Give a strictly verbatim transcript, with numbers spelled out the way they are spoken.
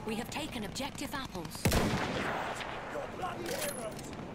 We have taken objective apples. Your bloody heroes!